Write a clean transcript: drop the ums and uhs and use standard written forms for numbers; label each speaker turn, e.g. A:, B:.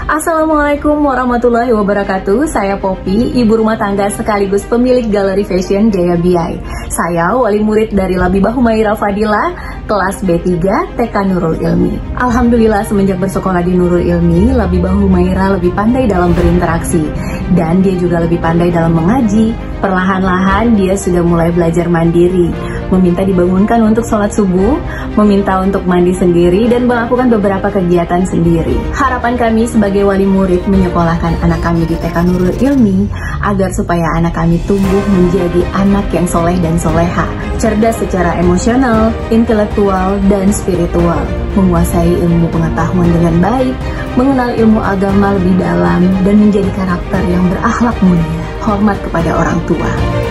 A: Assalamualaikum warahmatullahi wabarakatuh. Saya Poppy, ibu rumah tangga sekaligus pemilik galeri fashion Jaya Biai. Saya wali murid dari Labibah Humaira Fadila, kelas B3 TK Nurul Ilmi. Alhamdulillah semenjak bersekolah di Nurul Ilmi, Labibah Humaira lebih pandai dalam berinteraksi. Dan dia juga lebih pandai dalam mengaji. Perlahan-lahan dia sudah mulai belajar mandiri, meminta dibangunkan untuk sholat subuh, meminta untuk mandi sendiri, dan melakukan beberapa kegiatan sendiri. Harapan kami sebagai wali murid menyekolahkan anak kami di TK Nurul Ilmi agar supaya anak kami tumbuh menjadi anak yang soleh dan soleha, cerdas secara emosional, intelektual, dan spiritual, menguasai ilmu pengetahuan dengan baik, mengenal ilmu agama lebih dalam, dan menjadi karakter yang berakhlak mulia, hormat kepada orang tua.